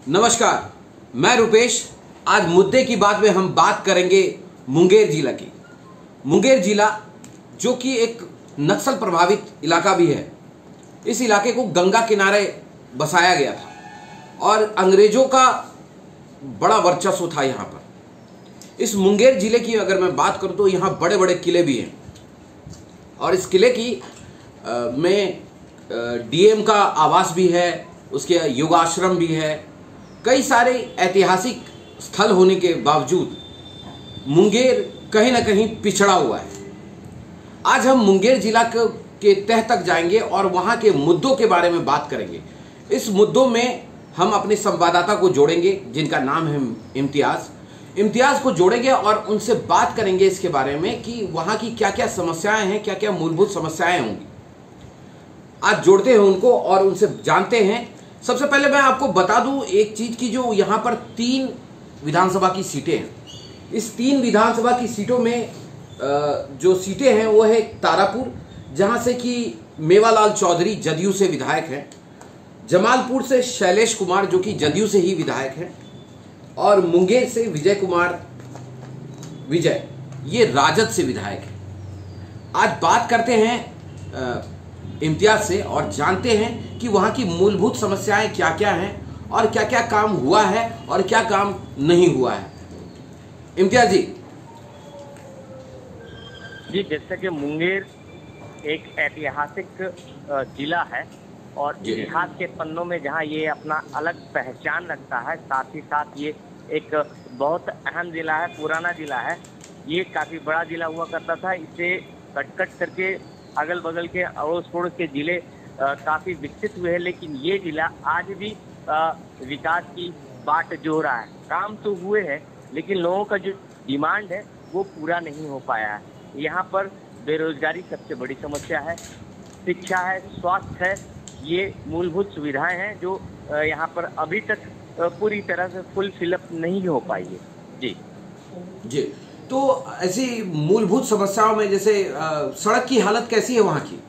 नमस्कार, मैं रुपेश। आज मुद्दे की बात में हम बात करेंगे मुंगेर जिला की। मुंगेर जिला जो कि एक नक्सल प्रभावित इलाका भी है। इस इलाके को गंगा किनारे बसाया गया था और अंग्रेजों का बड़ा वर्चस्व था यहाँ पर। इस मुंगेर जिले की अगर मैं बात करूँ तो यहाँ बड़े बड़े किले भी हैं और इस किले की में डीएम का आवास भी है, उसके योगाश्रम भी है। कई सारे ऐतिहासिक स्थल होने के बावजूद मुंगेर कहीं ना कहीं पिछड़ा हुआ है। आज हम मुंगेर जिला के तह तक जाएंगे और वहां के मुद्दों के बारे में बात करेंगे। इस मुद्दों में हम अपने संवाददाता को जोड़ेंगे जिनका नाम है इम्तियाज को जोड़ेंगे और उनसे बात करेंगे इसके बारे में कि वहां की क्या क्या समस्याएं हैं, क्या क्या मूलभूत समस्याएं होंगी। आज जोड़ते हैं उनको और उनसे जानते हैं। सबसे पहले मैं आपको बता दूं एक चीज की, जो यहाँ पर 3 विधानसभा की सीटें हैं। इस 3 विधानसभा की सीटों में जो सीटें हैं वो है तारापुर, जहां से कि मेवालाल चौधरी जदयू से विधायक हैं, जमालपुर से शैलेश कुमार जो कि जदयू से ही विधायक हैं, और मुंगेर से विजय कुमार ये राजद से विधायक हैं। आज बात करते हैं इम्तियाज से और जानते हैं कि वहां की मूलभूत समस्याएं क्या क्या हैं और क्या क्या काम हुआ है और क्या काम नहीं हुआ है। इम्तियाज जी, जैसे कि मुंगेर एक ऐतिहासिक जिला है और इतिहास के पन्नों में जहां ये अपना अलग पहचान रखता है, साथ ही साथ ये एक बहुत अहम जिला है, पुराना जिला है। ये काफ़ी बड़ा जिला हुआ करता था। इसे कट करके अगल बगल के अड़ोस पड़ोस के जिले काफ़ी विकसित हुए हैं, लेकिन ये जिला आज भी विकास की बाट जो रहा है। काम तो हुए हैं लेकिन लोगों का जो डिमांड है वो पूरा नहीं हो पाया है। यहाँ पर बेरोजगारी सबसे बड़ी समस्या है, शिक्षा है, स्वास्थ्य है, ये मूलभूत सुविधाएं हैं जो यहाँ पर अभी तक पूरी तरह से फुल फिलअप नहीं हो पाई है। जी, तो ऐसी मूलभूत समस्याओं में जैसे सड़क की हालत कैसी है वहाँ की?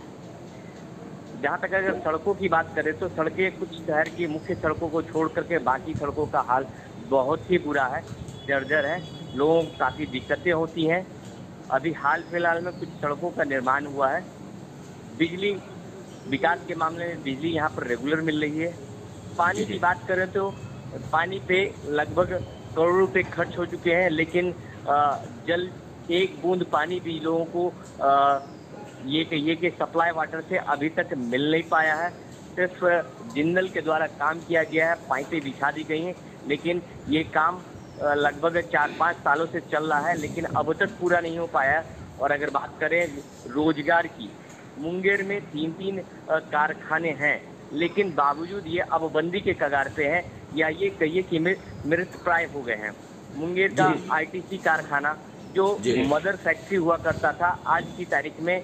जहाँ तक अगर सड़कों की बात करें तो सड़कें कुछ शहर की मुख्य सड़कों को छोड़ करके बाकी सड़कों का हाल बहुत ही बुरा है, जर्जर है। लोगों को काफ़ी दिक्कतें होती हैं। अभी हाल फिलहाल में कुछ सड़कों का निर्माण हुआ है। बिजली, विकास के मामले में बिजली यहाँ पर रेगुलर मिल रही है। पानी की बात करें तो पानी पे लगभग करोड़ों रुपये खर्च हो चुके हैं, लेकिन जल एक बूंद पानी भी लोगों को ये के सप्लाई वाटर से अभी तक मिल नहीं पाया है। सिर्फ जिंदल के द्वारा काम किया गया है, पाइपें बिछा दी गई हैं, लेकिन ये काम लगभग 4-5 सालों से चल रहा है, लेकिन अब तक पूरा नहीं हो पाया। और अगर बात करें रोजगार की, मुंगेर में 3-3 कारखाने हैं, लेकिन बावजूद ये अब बंदी के कगार पे हैं या ये कहिए कि मृत प्राय हो गए हैं। मुंगेर का आईटीसी कारखाना जो मदर फैक्ट्री हुआ करता था, आज की तारीख में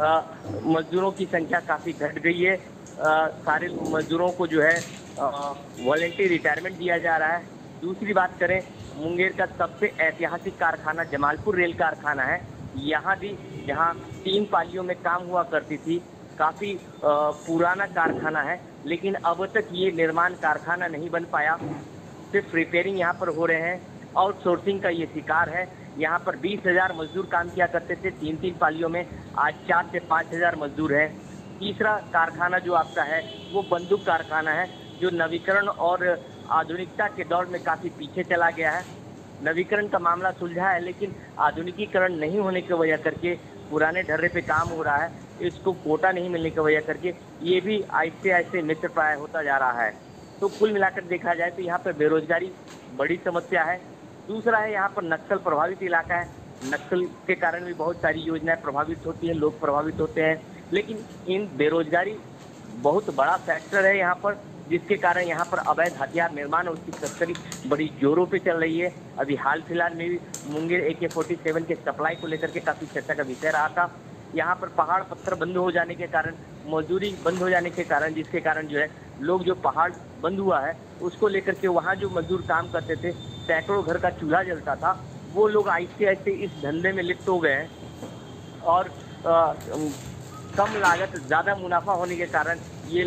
मजदूरों की संख्या काफ़ी घट गई है। सारे मजदूरों को जो है वॉलंटरी रिटायरमेंट दिया जा रहा है। दूसरी बात करें, मुंगेर का सबसे ऐतिहासिक कारखाना जमालपुर रेल कारखाना है। यहाँ भी जहाँ 3 पालियों में काम हुआ करती थी, काफ़ी पुराना कारखाना है, लेकिन अब तक ये निर्माण कारखाना नहीं बन पाया। सिर्फ रिपेयरिंग यहाँ पर हो रहे हैं, आउटसोर्सिंग का ये शिकार है। यहाँ पर 20,000 मजदूर काम किया करते थे 3-3 पालियों में, आज 4 से 5,000 मजदूर हैं। तीसरा कारखाना जो आपका है वो बंदूक कारखाना है, जो नवीकरण और आधुनिकता के दौर में काफ़ी पीछे चला गया है। नवीकरण का मामला सुलझा है, लेकिन आधुनिकीकरण नहीं होने की वजह करके पुराने ढर्रे पे काम हो रहा है। इसको कोटा नहीं मिलने की वजह करके ये भी आहिस्ते आहिस्ते मित्र प्राय होता जा रहा है। तो कुल मिलाकर देखा जाए तो यहाँ पर बेरोजगारी बड़ी समस्या है। दूसरा है, यहाँ पर नक्सल प्रभावित इलाका है। नक्सल के कारण भी बहुत सारी योजनाएं प्रभावित होती हैं, लोग प्रभावित होते हैं, लेकिन इन बेरोजगारी बहुत बड़ा फैक्टर है यहाँ पर, जिसके कारण यहाँ पर अवैध हथियार निर्माण और उसकी तस्करी बड़ी जोरों पे चल रही है। अभी हाल फिलहाल में भी मुंगेर AK-47 के सप्लाई को लेकर के काफ़ी चर्चा का विषय रहा था। यहाँ पर पहाड़ पत्थर बंद हो जाने के कारण, मजदूरी बंद हो जाने के कारण, जिसके कारण जो है लोग, जो पहाड़ बंद हुआ है उसको लेकर के वहाँ जो मजदूर काम करते थे, सैकड़ों घर का चूल्हा जलता था, वो लोग आहिस्ते आहिस्ते इस धंधे में लिप्त हो गए हैं और कम लागत ज़्यादा मुनाफा होने के कारण ये लोग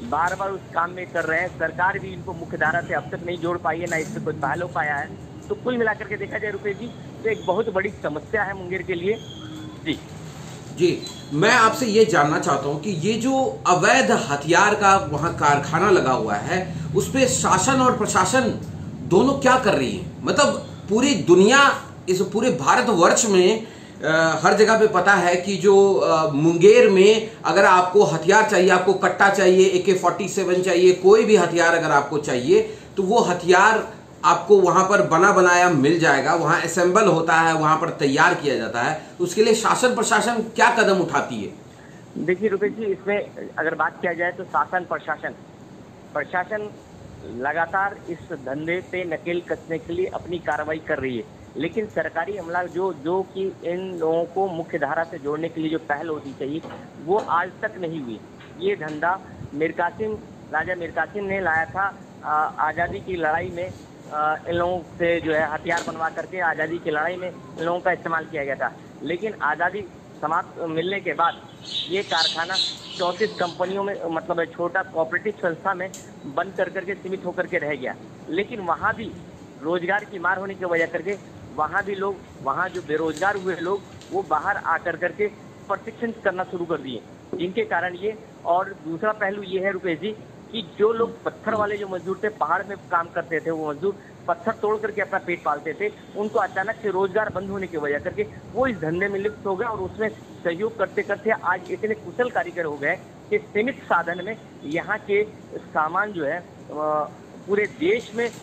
बार बार उस काम में कर रहे हैं। सरकार भी इनको मुख्य धारा से अब तक नहीं जोड़ पाई है, ना इससे कोई पहल हो पाया है। तो कुल मिलाकर के देखा जाए रुपेश जी, तो एक बहुत बड़ी समस्या है मुंगेर के लिए। जी जी, मैं आपसे ये जानना चाहता हूं कि ये जो अवैध हथियार का वहां कारखाना लगा हुआ है, उस पे शासन और प्रशासन दोनों क्या कर रही है? मतलब पूरी दुनिया, इस पूरे भारतवर्ष में हर जगह पे पता है कि जो मुंगेर में अगर आपको हथियार चाहिए, आपको कट्टा चाहिए, AK-47 चाहिए, कोई भी हथियार अगर आपको चाहिए तो वो हथियार आपको वहां पर बना बनाया मिल जाएगा, वहां असेंबल होता है, वहां पर तैयार किया जाता है। उसके लिए शासन प्रशासन क्या कदम उठाती है? देखिए रुपेश जी, इसमें अगर बात किया जाए तो शासन प्रशासन लगातार इस धंधे पे नकेल कसने के लिए अपनी कार्रवाई कर रही है, लेकिन सरकारी अमला जो कि इन लोगों को मुख्य धारा से जोड़ने के लिए जो पहल होनी चाहिए वो आज तक नहीं हुई। ये धंधा राजा मीर कासिम ने लाया था आज़ादी की लड़ाई में। इन लोगों से जो है हथियार बनवा करके आज़ादी की लड़ाई में इन लोगों का इस्तेमाल किया गया था, लेकिन आज़ादी समाप्त मिलने के बाद ये कारखाना 34 कंपनियों में, मतलब छोटा कोऑपरेटिव संस्था में बंद कर करके सीमित होकर के रह गया। लेकिन वहाँ भी रोजगार की मार होने की वजह करके वहाँ भी लोग, वहाँ जो बेरोजगार हुए लोग वो बाहर आकर करके प्रशिक्षण करना शुरू कर दिए, जिनके कारण ये। और दूसरा पहलू ये है रुपेश जी कि जो लोग पत्थर वाले जो मजदूर थे, पहाड़ में काम करते थे, वो मजदूर पत्थर तोड़ करके अपना पेट पालते थे, उनको अचानक से रोजगार बंद होने की वजह करके वो इस धंधे में लिप्त हो गए और उसमें सहयोग करते करते आज इतने कुशल कारीगर हो गए कि सीमित साधन में यहाँ के सामान जो है पूरे देश में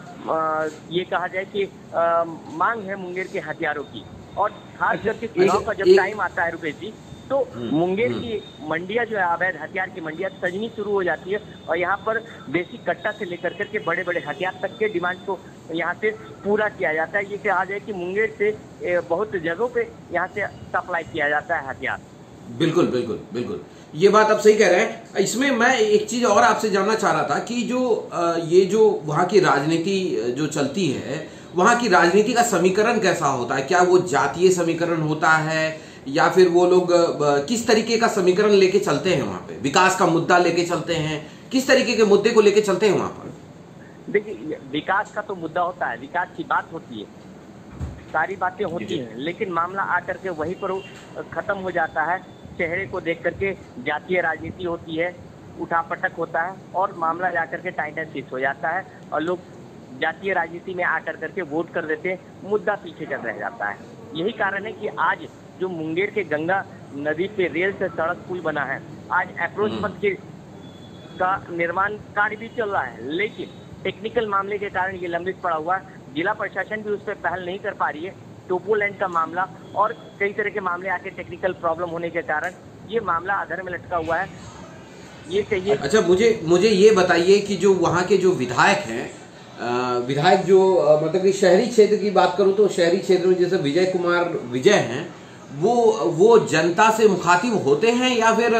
ये कहा जाए कि मांग है मुंगेर के हथियारों की। और खास करके चुनाव का जब टाइम आता है रुपेश जी, तो मुंगेर की मंडियां जो है, अवैध हथियार की मंडियां सजनी शुरू हो जाती है और यहाँ पर देसी कट्टा से लेकर करके बड़े बड़े हथियार तक के डिमांड को यहाँ से पूरा किया जाता है। ये कहा जाए कि मुंगेर से बहुत जगहों पे यहाँ से सप्लाई किया जाता है हथियार। बिल्कुल बिल्कुल बिल्कुल, ये बात आप सही कह रहे हैं। इसमें मैं एक चीज और आपसे जानना चाह रहा था कि जो ये जो वहाँ की राजनीति जो चलती है, वहाँ की राजनीति का समीकरण कैसा होता है? क्या वो जातीय समीकरण होता है या फिर वो लोग किस तरीके का समीकरण लेके चलते हैं वहाँ पे? विकास का मुद्दा लेके चलते हैं, किस तरीके के मुद्दे को लेके चलते हैं वहाँ पर? देखिए, विकास का तो मुद्दा होता है, विकास की बात होती है, सारी बातें होती हैं, लेकिन मामला आकर के वहीं पर खत्म हो जाता है। चेहरे को देख करके जातीय राजनीति होती है, उठापटक होता है और मामला जाकर के टाइट एंड फिक्स हो जाता है और लोग जातीय राजनीति में आकर करके वोट कर देते हैं, मुद्दा पीछे चल रह जाता है। यही कारण है कि आज जो मुंगेर के गंगा नदी पे रेल से सड़क पुल बना है, आज अप्रोच पथ का निर्माण कार्य भी चल रहा है, लेकिन टेक्निकल मामले के कारण ये लंबित पड़ा हुआ है। जिला प्रशासन भी उस पर पहल नहीं कर पा रही है। टोपो लैंड का मामला और कई तरह के मामले आके टेक्निकल प्रॉब्लम होने के कारण ये मामला अधर में लटका हुआ है। ये चाहिए। अच्छा, मुझे ये बताइए कि जो वहाँ के जो विधायक हैं, विधायक जो मतलब कि शहरी क्षेत्र की बात करूं तो शहरी क्षेत्र में जैसे विजय कुमार हैं, वो जनता से मुखातिब होते हैं या फिर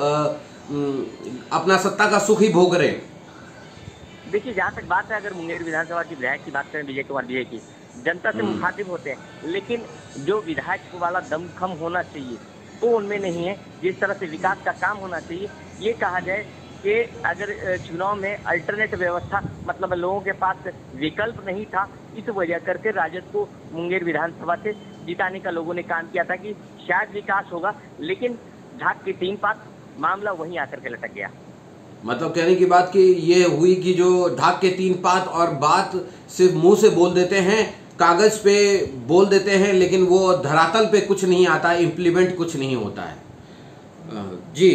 अपना सत्ता का सुख ही भोग रहे हैं? देखिए, जहाँ तक बात है, अगर मुंगेर विधानसभा की विधायक की बात करें विजय कुमार की, जनता से मुखातिब होते हैं, लेकिन जो विधायक वाला दमखम होना चाहिए वो उनमें नहीं है। जिस तरह से विकास का काम होना चाहिए, ये कहा जाए कि अगर चुनाव में अल्टरनेट व्यवस्था, मतलब लोगों के पास विकल्प नहीं था, इस वजह करके राजद को मुंगेर विधानसभा से जिताने का लोगों ने काम किया था कि शायद विकास होगा, लेकिन झाग की 3 पात मामला वहीं आकर के लटक गया। मतलब कहने की बात कि ये हुई कि जो ढाक के 3 पात और बात सिर्फ मुंह से बोल देते हैं, कागज पे बोल देते हैं, लेकिन वो धरातल पे कुछ नहीं आता, इम्प्लीमेंट कुछ नहीं होता है। जी,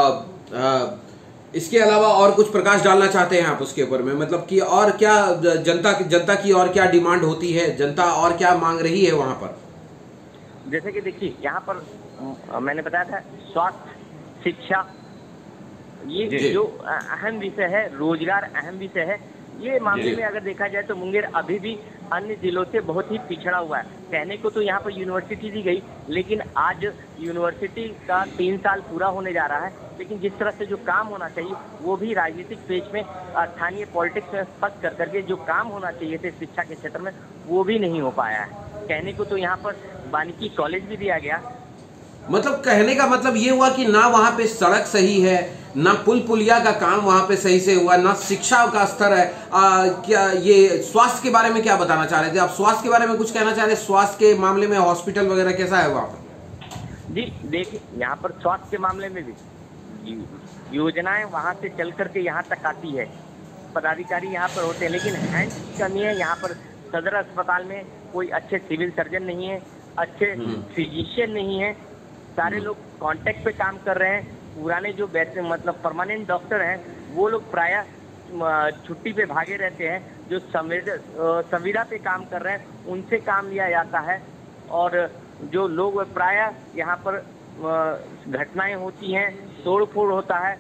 इसके अलावा और कुछ प्रकाश डालना चाहते हैं आप उसके ऊपर में? मतलब कि और क्या जनता की और क्या डिमांड होती है, जनता और क्या मांग रही है वहां पर? जैसे कि देखिए, यहाँ पर मैंने बताया था स्वास्थ्य, शिक्षा, ये जो अहम विषय है, रोजगार अहम विषय है। ये मामले में अगर देखा जाए तो मुंगेर अभी भी अन्य जिलों से बहुत ही पिछड़ा हुआ है। कहने को तो यहाँ पर यूनिवर्सिटी दी गई, लेकिन आज यूनिवर्सिटी का 3 साल पूरा होने जा रहा है, लेकिन जिस तरह से जो काम होना चाहिए वो भी राजनीतिक पेज में, स्थानीय पॉलिटिक्स में फंस कर करके जो काम होना चाहिए थे शिक्षा के क्षेत्र में, वो भी नहीं हो पाया है। कहने को तो यहाँ पर वानिकी कॉलेज भी दिया गया। मतलब कहने का मतलब ये हुआ कि ना वहाँ पे सड़क सही है, ना पुल पुलिया का काम वहां पे सही से हुआ, ना शिक्षा का स्तर है। क्या ये स्वास्थ्य के बारे में क्या बताना चाह रहे थे आप? स्वास्थ्य के बारे में कुछ कहना चाह रहे? स्वास्थ्य के मामले में हॉस्पिटल वगैरह कैसा है वहां पर? जी देखिए, यहाँ पर स्वास्थ्य के मामले में भी योजनाएं वहां से चल करके यहाँ तक आती है, पदाधिकारी यहाँ पर होते हैं, लेकिन हैंड की कमी है। यहाँ पर सदर अस्पताल में कोई अच्छे सिविल सर्जन नहीं है, अच्छे फिजिशियन नहीं है, सारे लोग कांटेक्ट पे काम कर रहे हैं। पुराने जो मतलब परमानेंट डॉक्टर हैं वो लोग प्रायः छुट्टी पे भागे रहते हैं। जो संविदा पे काम कर रहे हैं उनसे काम लिया जाता है, और जो लोग प्रायः यहाँ पर घटनाएं होती हैं, तोड़फोड़ होता है।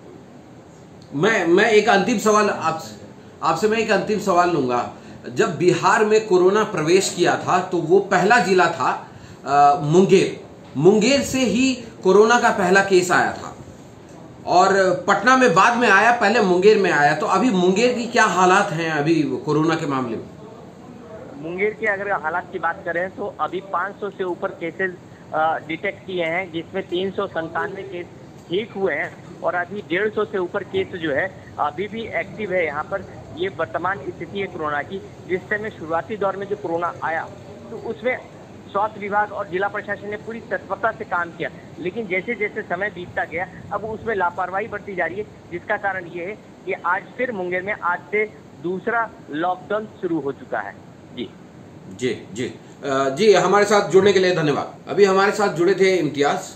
मैं एक अंतिम सवाल आपसे मैं एक अंतिम सवाल लूंगा। जब बिहार में कोरोना प्रवेश किया था तो वो पहला जिला था मुंगेर से ही कोरोना का पहला केस आया था, और पटना में बाद में आया, पहले मुंगेर में आया। तो अभी मुंगेर की क्या हालात हैं अभी कोरोना के मामले में? मुंगेर के अगर हालात की बात करें तो अभी 500 से ऊपर केसेस डिटेक्ट किए हैं, जिसमें 397 केस ठीक हुए हैं, और अभी 150 से ऊपर केस जो है अभी भी एक्टिव है यहाँ पर। ये वर्तमान स्थिति है कोरोना की। जिस समय शुरुआती दौर में जो कोरोना आया तो उसमें स्वास्थ्य विभाग और जिला प्रशासन ने पूरी तत्परता से काम किया, लेकिन जैसे जैसे समय बीतता गया अब उसमें लापरवाही बढ़ती जा रही है, जिसका कारण ये है कि आज फिर मुंगेर में आज से दूसरा लॉकडाउन शुरू हो चुका है। जी जी जी जी, हमारे साथ जुड़ने के लिए धन्यवाद। अभी हमारे साथ जुड़े थे इम्तियाज,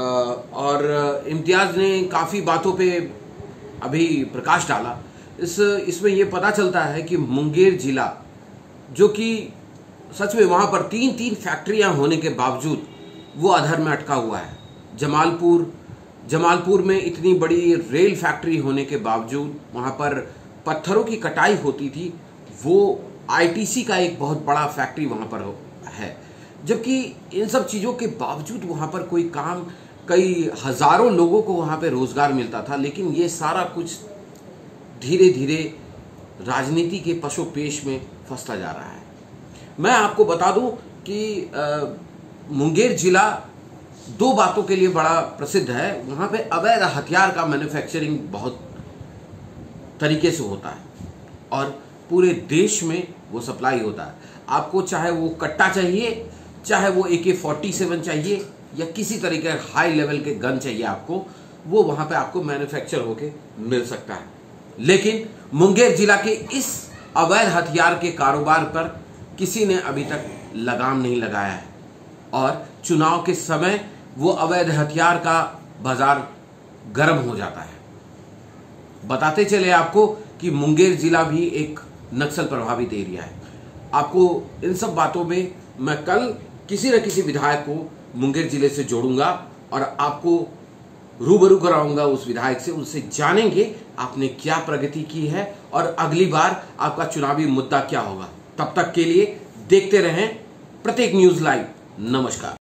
और इम्तियाज ने काफी बातों पे अभी प्रकाश डाला। इसमें ये पता चलता है कि मुंगेर जिला, जो कि सच में वहां पर 3 फैक्ट्रियां होने के बावजूद वो अधर में अटका हुआ है। जमालपुर में इतनी बड़ी रेल फैक्ट्री होने के बावजूद वहां पर पत्थरों की कटाई होती थी। वो आईटीसी का एक बहुत बड़ा फैक्ट्री वहां पर है, जबकि इन सब चीज़ों के बावजूद वहां पर कोई काम, कई हजारों लोगों को वहां पर रोजगार मिलता था। लेकिन ये सारा कुछ धीरे धीरे राजनीति के पशुपेश में फंसता जा रहा है। मैं आपको बता दूं कि मुंगेर जिला 2 बातों के लिए बड़ा प्रसिद्ध है। वहां पे अवैध हथियार का मैन्युफैक्चरिंग बहुत तरीके से होता है, और पूरे देश में वो सप्लाई होता है। आपको चाहे वो कट्टा चाहिए, चाहे वो AK-47 चाहिए, या किसी तरीके का हाई लेवल के गन चाहिए आपको, वो वहां पे आपको मैन्युफैक्चर होके मिल सकता है। लेकिन मुंगेर जिला के इस अवैध हथियार के कारोबार पर किसी ने अभी तक लगाम नहीं लगाया है, और चुनाव के समय वो अवैध हथियार का बाजार गर्म हो जाता है। बताते चले आपको कि मुंगेर जिला भी एक नक्सल प्रभावित एरिया है। आपको इन सब बातों में मैं कल किसी न किसी विधायक को मुंगेर जिले से जोड़ूंगा, और आपको रूबरू कराऊंगा उस विधायक से। उनसे जानेंगे आपने क्या प्रगति की है, और अगली बार आपका चुनावी मुद्दा क्या होगा। तब तक के लिए देखते रहें प्रत्येक न्यूज लाइव। नमस्कार।